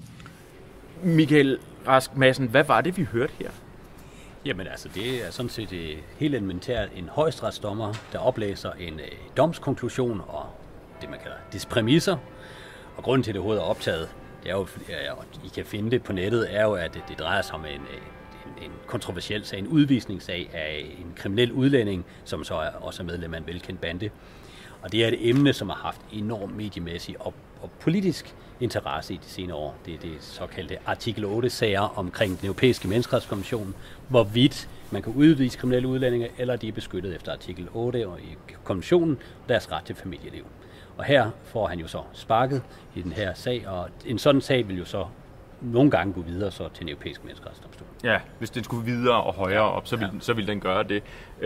Michael Rask Madsen, hvad var det, vi hørte her? Jamen altså, det er sådan set helt elementært en højesteretsdommer, der oplæser en domskonklusion og det, man kalder dets præmisser. Og grunden til, det overhovedet er optaget, det er jo, og I kan finde det på nettet, er jo, at det drejer sig om en kontroversiel sag, en udvisningssag af en kriminel udlænding, som så også er medlem af en velkendt bande. Og det er et emne, som har haft enorm mediemæssig og politisk interesse i de senere år. Det er det såkaldte artikel 8-sager omkring den europæiske menneskerettighedskonvention, hvorvidt man kan udvise kriminelle udlændinge, eller de er beskyttet efter artikel 8 og i konventionen, deres ret til familieliv. Og her får han jo så sparket i den her sag, og en sådan sag vil jo så nogle gange gå videre så til den europæiske menneskerettighedsdomstol. Ja, hvis den skulle videre og højere op, så vil den gøre det.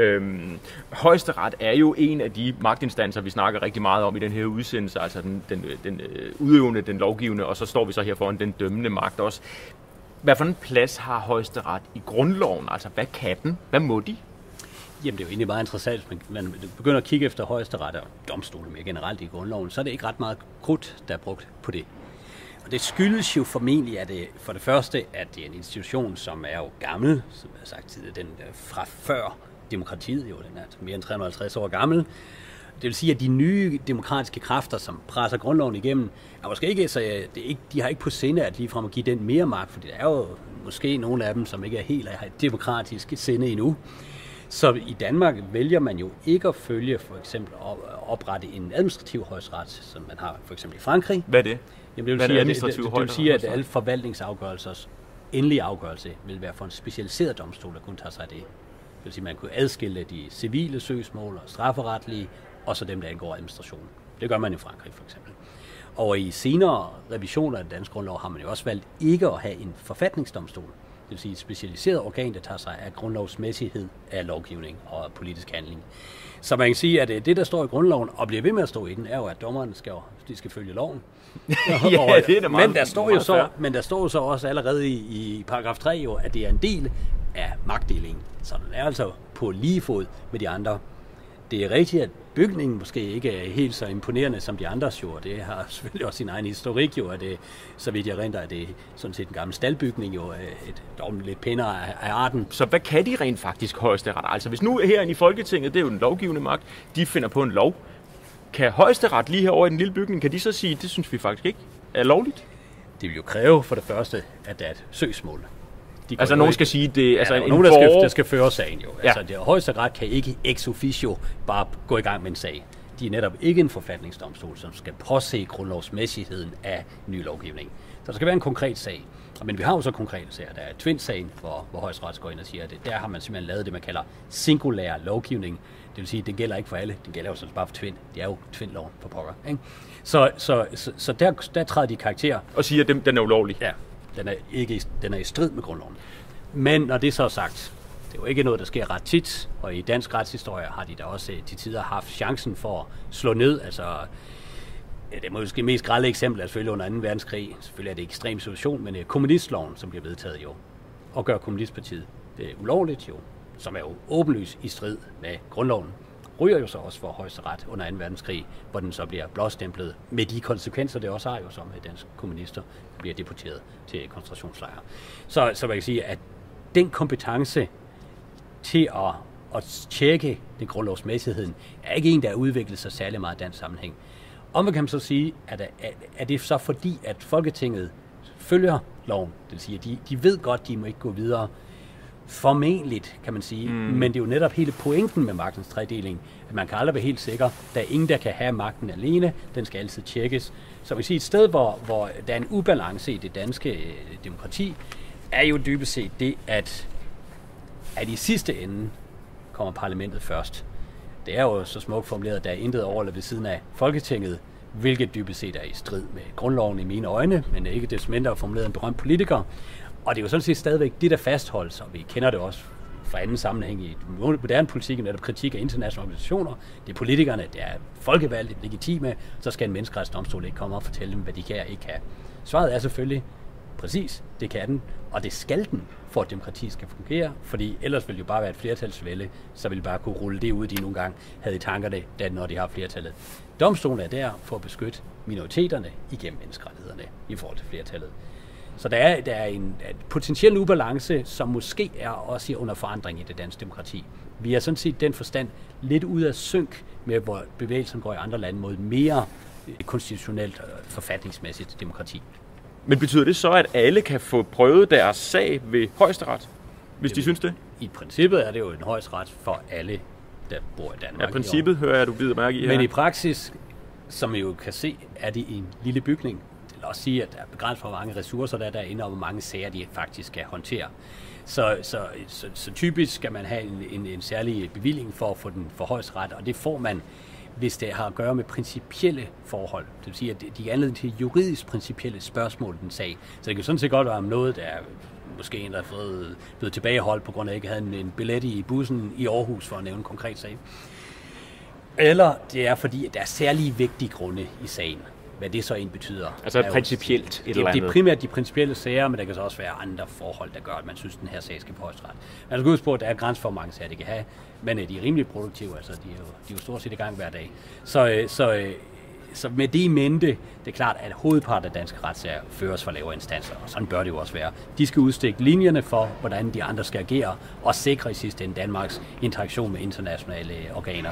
Højesteret er jo en af de magtinstanser, vi snakker rigtig meget om i den her udsendelse, altså den udøvende, den lovgivende, og så står vi så her foran den dømmende magt også. Hvad for en plads har Højesteret i grundloven? Altså, hvad kan den? Hvad må de? Jamen, det er jo egentlig meget interessant. Man begynder at kigge efter Højesteret og domstole mere generelt i grundloven, så er det ikke ret meget krudt, der er brugt på det. Og det skyldes jo formentlig, at det for det første, at det er en institution, som er jo gammel, som jeg har sagt tidligere, den fra før demokratiet, jo, den er mere end 350 år gammel. Det vil sige, at de nye demokratiske kræfter, som presser grundloven igennem, er måske ikke, så de har ikke på sinde at ligefrem at give den mere magt, fordi der er jo måske nogle af dem, som ikke er helt af demokratisk sinde endnu. Så i Danmark vælger man jo ikke at følge for eksempel at oprette en administrativ højesteret, som man har for eksempel i Frankrig. Hvad er det? Jamen, det vil sige, at alle forvaltningsafgørelsers endelige afgørelse vil være for en specialiseret domstol, der kunne tage sig af det. Det vil sige, at man kunne adskille de civile søgsmål og strafferetlige, og så dem, der angår administrationen. Det gør man i Frankrig for eksempel. Og i senere revisioner af den danske grundlov har man jo også valgt ikke at have en forfatningsdomstol. det vil sige et specialiseret organ, der tager sig af grundlovsmæssighed af lovgivning og politisk handling. Så man kan sige, at det, der står i grundloven, og bliver ved med at stå i den, er jo, at dommerne skal følge loven. Ja, det er da meget, men der står jo så også allerede i paragraf 3 jo, at det er en del af magtdelingen. Så den er altså på lige fod med de andre. Det er rigtigt, at bygningen måske ikke er helt så imponerende som de andres jo, og det har selvfølgelig også sin egen historik jo, at det, så vidt jeg renter, at det sådan set en gammel staldbygning jo, lidt pænere af arten. Så hvad kan de rent faktisk Højesteret? Altså hvis nu herinde i Folketinget, det er jo den lovgivende magt, de finder på en lov, kan Højesteret lige herovre i den lille bygning, kan de så sige, det synes vi faktisk ikke er lovligt? Det vil jo kræve for det første, at der er et søgsmål. Altså nogen skal sige det, altså nogen der skal føre sagen jo. Ja. Altså Højesteret kan ikke ex officio bare gå i gang med en sag. De er netop ikke en forfatningsdomstol, som skal påse grundlovsmæssigheden af ny lovgivning. Så der skal være en konkret sag. Men vi har jo så konkrete sager. Der er Tvind-sagen, hvor Højesteret går ind og siger, at der har man simpelthen lavet det, man kalder singulær lovgivning. Det vil sige, at det gælder ikke for alle. Det gælder jo sådan bare for Tvind. Det er jo Tvind-loven for pokker. Ikke? Så der træder de karakterer. Og siger, at den er ulovlig. Ja, den er i strid med grundloven. Men når det så er sagt, det er jo ikke noget, der sker ret tit, og i dansk retshistorie har de da også til tider haft chancen for at slå ned. Altså, det er måske mest grelle eksempel, at selvfølgelig under 2. verdenskrig, selvfølgelig er det en ekstrem situation, men kommunistloven, som bliver vedtaget jo, og gør kommunistpartiet det er ulovligt jo, som er jo åbenlyst i strid med grundloven, ryger jo så også for Højesteret under 2. verdenskrig, hvor den så bliver blåstemplet med de konsekvenser, det også har jo, som danske kommunister bliver deporteret til koncentrationslejre. Så man kan sige, at den kompetence til at tjekke den grundlovsmæssigheden, er ikke en, der har udviklet sig særlig meget i dansk sammenhæng. Og man kan så sige, at det så fordi, at Folketinget følger loven, det vil sige, at de ved godt, de må ikke gå videre, formentligt, kan man sige, men det er jo netop hele pointen med magtens tredeling, at man kan aldrig være helt sikker, der er ingen, der kan have magten alene, den skal altid tjekkes. Så man kan sige, et sted, hvor der er en ubalance i det danske demokrati, er jo dybest set det, at i sidste ende kommer parlamentet først. Det er jo så smukt formuleret, at der er intet over eller ved siden af Folketinget, hvilket dybest set er i strid med grundloven i mine øjne, men ikke desto mindre formuleret en berømt politiker. Og det er jo sådan set stadigvæk det, der fastholdes, og vi kender det også fra anden sammenhæng i moderne politik, netop kritik af internationale organisationer. Det er politikerne, det er folkevalgte, legitime, så skal en menneskerettighedsdomstol ikke komme og fortælle dem, hvad de kan og ikke kan. Svaret er selvfølgelig, præcis, det kan den, og det skal den, for at demokrati skal fungere, fordi ellers vil det jo bare være et flertalsvælde, så vil de bare kunne rulle det ud, de nogle gange havde i tankerne, når de har flertallet. Domstolen er der for at beskytte minoriteterne igennem menneskerettighederne i forhold til flertallet. Så der er en potentiel ubalance, som måske er også under forandring i det danske demokrati. Vi er sådan set den forstand lidt ud af synk med, hvor bevægelsen går i andre lande mod mere konstitutionelt forfatningsmæssigt demokrati. Men betyder det så, at alle kan få prøvet deres sag ved Højesteret, hvis de synes det? I princippet er det jo en højesteret for alle, der bor i Danmark. Ja, princippet hører jeg, du bider mærke i her. Men i praksis, som I jo kan se, er det en lille bygning. Det vil også sige, at der er begrænset for, hvor mange ressourcer der er derinde, og hvor mange sager de faktisk skal håndtere. Så typisk skal man have en særlig bevilling for at få den for højesteret, og det får man, hvis det har at gøre med principielle forhold. Det vil sige, at de er anledning til juridisk principielle spørgsmål i den sag. Så det kan sådan set godt være om noget, der er måske en, der er blevet tilbageholdt på grund af, at ikke havde en billet i bussen i Aarhus, for at nævne en konkret sag. Eller det er fordi, at der er særlige vigtige grunde i sagen. Hvad det så end betyder. Altså principielt et eller andet. Det er primært de principielle sager, men der kan så også være andre forhold, der gør, at man synes, at den her sag skal på højesteret. Man skal huske på, at der er grænser for, hvor mange sager de kan have, men de er rimelig produktive, altså de er jo stort set i gang hver dag. Så med det i mente, det er klart, at hovedparten af danske retssager føres for lavere instanser, og sådan bør det jo også være. De skal udstikke linjerne for, hvordan de andre skal agere, og sikre i sidste ende Danmarks interaktion med internationale organer.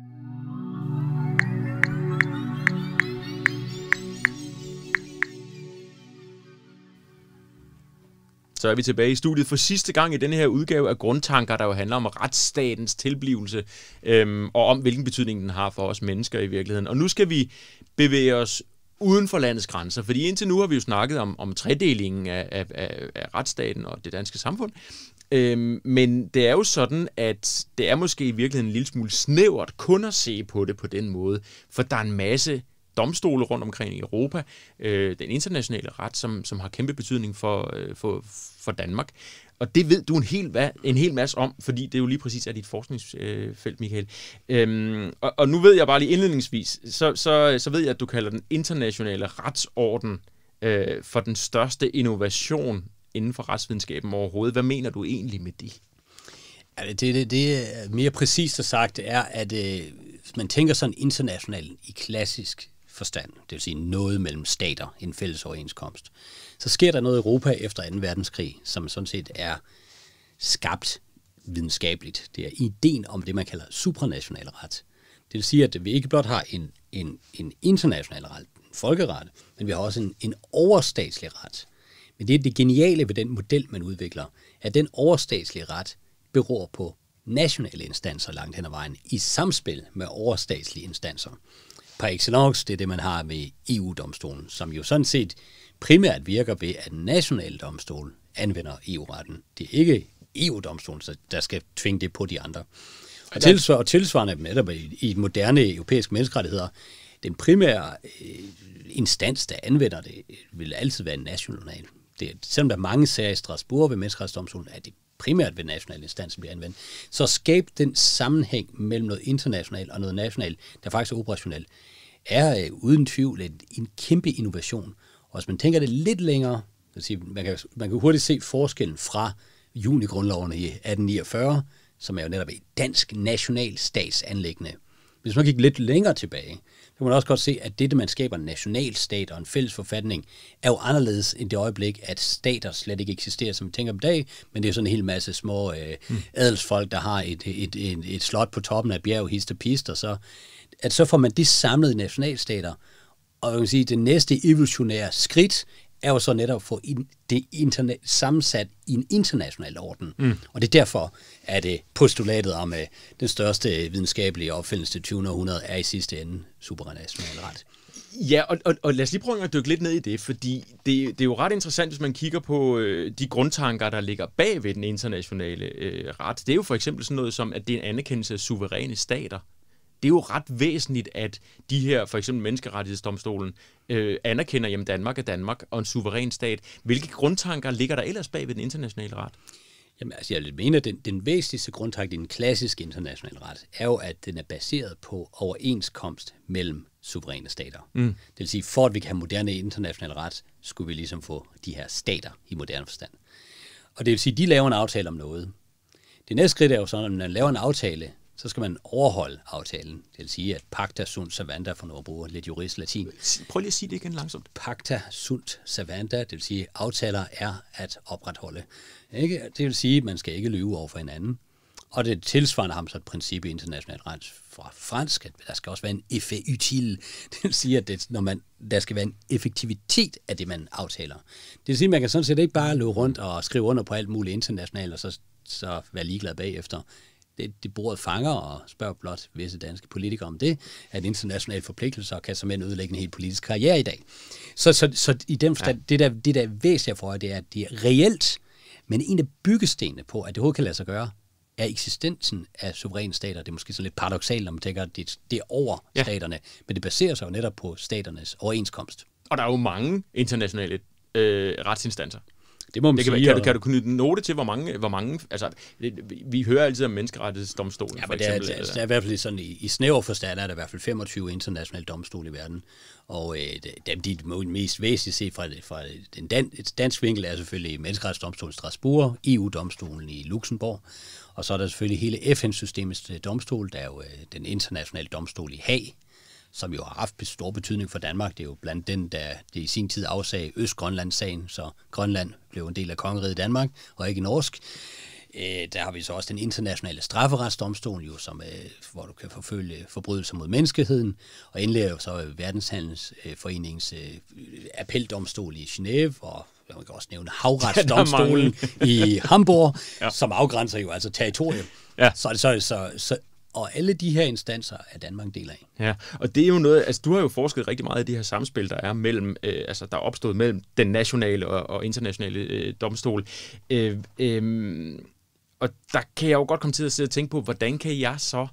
Så er vi tilbage i studiet for sidste gang i denne her udgave af Grundtanker, der jo handler om retsstatens tilblivelse, og om hvilken betydning den har for os mennesker i virkeligheden. Og nu skal vi bevæge os uden for landets grænser, fordi indtil nu har vi jo snakket om tredelingen af retsstaten og det danske samfund. Men det er jo sådan, at det er måske i virkeligheden en lille smule snævert kun at se på det på den måde, for der er en masse domstole rundt omkring i Europa, den internationale ret, som har kæmpe betydning for Danmark. Og det ved du en hel masse om, fordi det jo lige præcis er dit forskningsfelt, Michael. Og nu ved jeg bare lige indledningsvis, så ved jeg, at du kalder den internationale retsorden for den største innovation inden for retsvidenskaben overhovedet. Hvad mener du egentlig med det? Det er mere præcist sagt, er, at man tænker sådan internationalt i klassisk forstand, det vil sige noget mellem stater, en fælles overenskomst, så sker der noget i Europa efter 2. verdenskrig, som sådan set er skabt videnskabeligt. Det er ideen om det, man kalder supranational ret. Det vil sige, at vi ikke blot har en international ret, en folkeret, men vi har også en overstatslig ret. Men det er det geniale ved den model, man udvikler, at den overstatslige ret beror på nationale instanser langt hen ad vejen, i samspil med overstatslige instanser. Par excellence, det er det, man har med EU-domstolen, som jo sådan set primært virker ved, at nationale domstol anvender EU-retten. Det er ikke EU-domstolen, der skal tvinge det på de andre. Og tilsvarende netop i moderne europæiske menneskerettigheder, den primære instans, der anvender det, vil altid være national. Selvom der er mange sager i Strasbourg ved menneskerettighedsdomstolen, er det primært ved national instans, som bliver anvendt. Så skab den sammenhæng mellem noget internationalt og noget nationalt, der faktisk er operationelt, er uden tvivl en kæmpe innovation. Og hvis man tænker det lidt længere, man kan hurtigt se forskellen fra junigrundloven i 1849, som er jo netop et dansk nationalstatsanliggende. Hvis man gik lidt længere tilbage, så kan man også godt se, at det, man skaber en nationalstat og en fælles forfatning, er jo anderledes end det øjeblik, at stater slet ikke eksisterer, som vi tænker om dag, men det er sådan en hel masse små adelsfolk, der har et slot på toppen af bjerg, hist og pist, og så får man de samlede nationalstater, og jeg vil sige, det næste evolutionære skridt er jo så netop at få det sammensat i en international orden. Og det er derfor, at postulatet om den største videnskabelige opfindelse til 20. århundrede er i sidste ende supranational ret. Ja, og lad os lige prøve at dykke lidt ned i det, fordi det er jo ret interessant, hvis man kigger på de grundtanker, der ligger bag ved den internationale ret. Det er jo for eksempel sådan noget som, at det er en anerkendelse af suveræne stater. Det er jo ret væsentligt, at de her, for eksempel menneskerettighedsdomstolen, anerkender, at Danmark er Danmark og en suveræn stat. Hvilke grundtanker ligger der ellers bag ved den internationale ret? Jamen, altså, jeg mener, at den væsentligste grundtanke i den klassiske internationale ret er jo, at den er baseret på overenskomst mellem suveræne stater. Det vil sige, for at vi kan have moderne international ret, skulle vi ligesom få de her stater i moderne forstand. Og det vil sige, at de laver en aftale om noget. Det næste skridt er jo sådan, at når man laver en aftale, så skal man overholde aftalen. Det vil sige, at pacta sunt servanda, for nu at bruge lidt jurist-latin. Prøv lige at sige det igen langsomt. Pacta sunt servanda, det vil sige, at aftaler er at opretholde. Ikke? Det vil sige, at man skal ikke lyve over for hinanden. Og det tilsvarende har man så et princip i international ret fra fransk, at der skal også være en effet utile. Det vil sige, at der skal være en effektivitet af det, man aftaler. Det vil sige, at man kan sådan set ikke bare løbe rundt og skrive under på alt muligt internationalt, og så være ligeglad bagefter. Det bordet fanger og spørger blot visse danske politikere om det, at internationale forpligtelser kan som en ødelægge en helt politisk karriere i dag. Så i den forstand, det der er væsentligt for jer, det er, at det er reelt, men en af byggestenene på, at det overhovedet kan lade sig gøre, er eksistensen af suveræne stater. Det er måske sådan lidt paradoksalt, når man tænker, at det er over staterne, men det baserer sig jo netop på staternes overenskomst. Og der er jo mange internationale retsinstanser. Det må man sige. Kan du knytte en note til, hvor mange altså, vi hører altid om menneskerettighedsdomstolen, for eksempel. Der er i hvert fald sådan, i snæver forstand er der i hvert fald 25 internationale domstole i verden, og de mest væsentlige set fra et dansk vinkel er selvfølgelig menneskerettighedsdomstolen i Strasbourg, EU-domstolen i Luxembourg, og så er der selvfølgelig hele FN-systemets domstol, der er jo den internationale domstol i Haag, som jo har haft stor betydning for Danmark. Det er jo blandt den, der det i sin tid afsag Østgrønlandssagen, så Grønland blev en del af kongeriget Danmark, og ikke norsk. Der har vi så også den internationale strafferetsdomstol, jo, hvor du kan forfølge forbrydelser mod menneskeheden, og endelig er jo så Verdenshandelsforeningens appeldomstol i Genève, og man kan også nævne havretsdomstolen i Hamburg, som afgrænser jo altså territorium. Ja. Så og alle de her instanser er Danmark en del af. Ja, og det er jo noget, altså du har jo forsket rigtig meget i det her samspil, der er mellem, der er opstået mellem den nationale og internationale domstol. Og der kan jeg jo godt komme til at sidde og tænke på, hvordan kan jeg så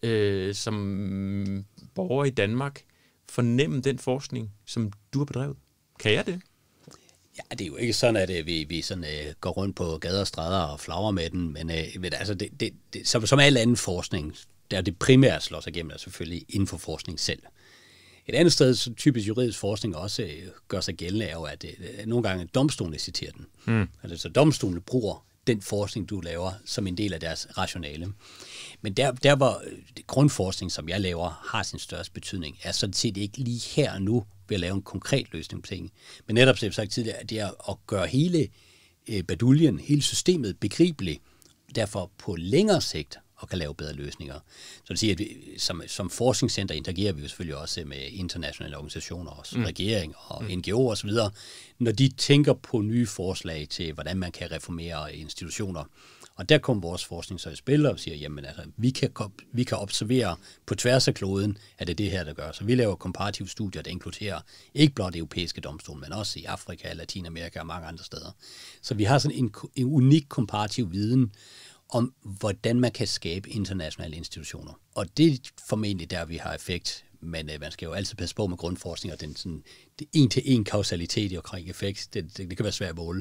som borger i Danmark fornemme den forskning, som du har bedrevet? Kan jeg det? Ja, det er jo ikke sådan, at vi sådan, går rundt på gader og stræder og flagrer med den, men altså som al anden forskning, der det primært slår sig igennem, er selvfølgelig inden for forskning selv. Et andet sted, så typisk juridisk forskning også gør sig gældende, er jo, at nogle gange domstolene citerer den. Altså, så domstolene bruger den forskning, du laver, som en del af deres rationale. Men der hvor grundforskning, som jeg laver, har sin største betydning, er sådan set ikke lige her og nu ved at lave en konkret løsning på tingene. Men netop, som jeg sagt tidligere, det er at gøre hele baduljen, hele systemet begribeligt, derfor på længere sigt og kan lave bedre løsninger. Så det siger, at vi, som forskningscenter interagerer vi jo selvfølgelig også med internationale organisationer, også regering og NGO'er osv., når de tænker på nye forslag til, hvordan man kan reformere institutioner. Og der kommer vores forskning så i spil og siger, jamen altså, vi kan observere på tværs af kloden, at det er det her, der gør. Så vi laver komparative studier, der inkluderer ikke blot europæiske domstole, men også i Afrika, Latinamerika og mange andre steder. Så vi har sådan en unik komparativ viden om, hvordan man kan skabe internationale institutioner. Og det er formentlig der, vi har effekt. Men man skal jo altid passe på med grundforskning, og det en-til-en kausalitet i omkring effekt, det kan være svært at måle.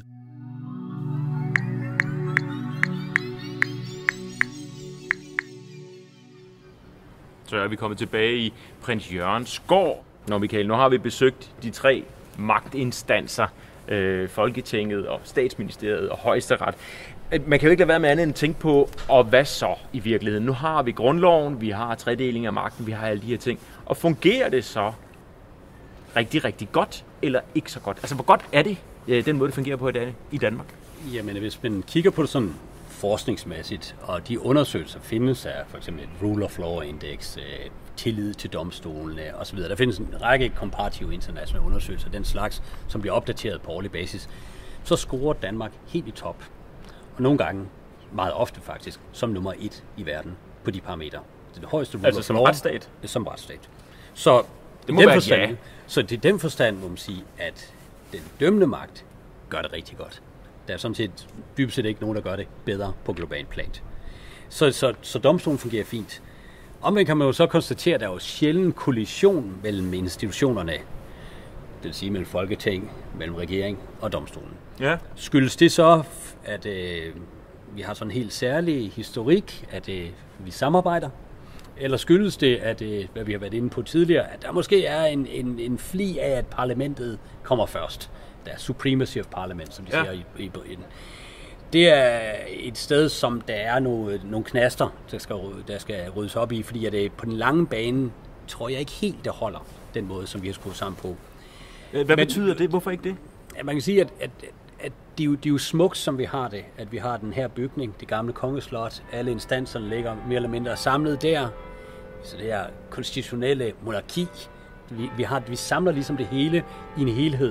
Så er vi kommet tilbage i Prins Jørgens gård. Nå, Michael, nu har vi besøgt de 3 magtinstanser, Folketinget og Statsministeriet og Højesteret. Man kan jo ikke lade være med andet end at tænke på, og hvad så i virkeligheden? Nu har vi grundloven, vi har tredeling af magten, vi har alle de her ting. Og fungerer det så rigtig, rigtig godt, eller ikke så godt? Altså, hvor godt er det, den måde, det fungerer på i Danmark? Jamen, hvis man kigger på det sådan forskningsmæssigt, og de undersøgelser findes af for eksempel et Rule of Law Index, tillid til domstolene osv. Der findes en række komparative internationale undersøgelser, den slags, som bliver opdateret på årlig basis. Så scorer Danmark helt i top. Og nogle gange, meget ofte faktisk, som nummer 1 i verden på de parametre. Det er det højeste rule altså of som law. retsstat? Som retsstat. Så det må være ja. Så det er den forstand, må man sige, at den dømmende magt gør det rigtig godt. Der er sådan set dybest set ikke nogen, der gør det bedre på global plan. Så domstolen fungerer fint. Omvendt kan man jo så konstatere, at der er jo sjældent kollision mellem institutionerne. Det vil sige mellem Folketing, mellem regering og domstolen. Ja. Skyldes det så, at vi har sådan en helt særlig historik, at vi samarbejder? Eller skyldes det, at hvad vi har været inde på tidligere, at der måske er en fli af, at parlamentet kommer først? Der er supremacy of parliament, som de siger i det er et sted, som der er nogle knaster, der skal ryddes op i, fordi at på den lange bane, tror jeg ikke helt, det holder den måde, som vi har skruet sammen på. Hvad betyder det? Hvorfor ikke det? Man kan sige, at det er jo smukt, som vi har det, at vi har den her bygning, det gamle kongeslot, alle instanserne ligger mere eller mindre samlet der, så det her konstitutionelle monarki, vi samler ligesom det hele i en helhed.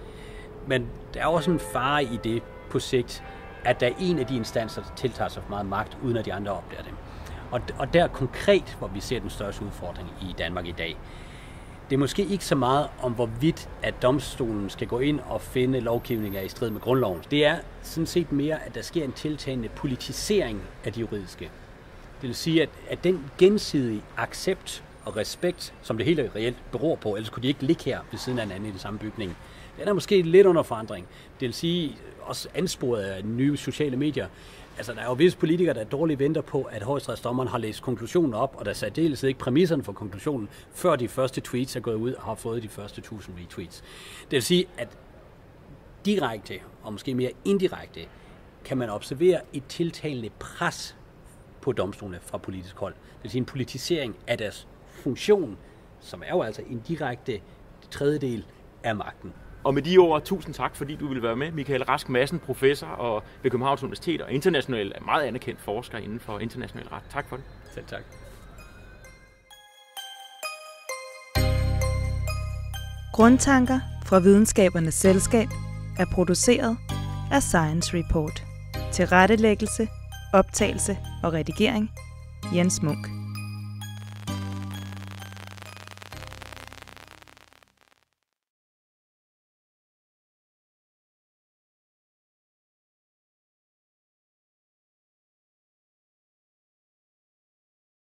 Men der er også en fare i det på sigt, at der er en af de instanser, der tiltager sig for meget magt, uden at de andre opdager det. Og der konkret, hvor vi ser den største udfordring i Danmark i dag, det er måske ikke så meget om, hvorvidt at domstolen skal gå ind og finde lovgivninger i strid med grundloven. Det er sådan set mere, at der sker en tiltagende politisering af det juridiske. Det vil sige, at den gensidige accept og respekt, som det hele reelt beror på, ellers kunne de ikke ligge her ved siden af hinanden i den samme bygning, den er måske lidt under forandring. Det vil sige, også ansporet af nye sociale medier. Altså, der er jo visse politikere, der dårligt venter på, at højesteretsdommeren har læst konklusionen op, og der er særdeles ikke præmisserne for konklusionen, før de første tweets er gået ud og har fået de første 1000 retweets. Det vil sige, at direkte, og måske mere indirekte, kan man observere et tiltagende pres på domstolene fra politisk hold. Det vil sige en politisering af deres funktion, som er jo altså en direkte tredjedel af magten. Og med de ord, tusind tak, fordi du ville være med. Michael Rask Madsen, professor og ved Københavns Universitet og international, meget anerkendt forsker inden for international ret. Tak for det. Selv tak. Grundtanker fra Videnskabernes Selskab er produceret af Science Report. Tilrettelæggelse, optagelse og redigering Jens Munk.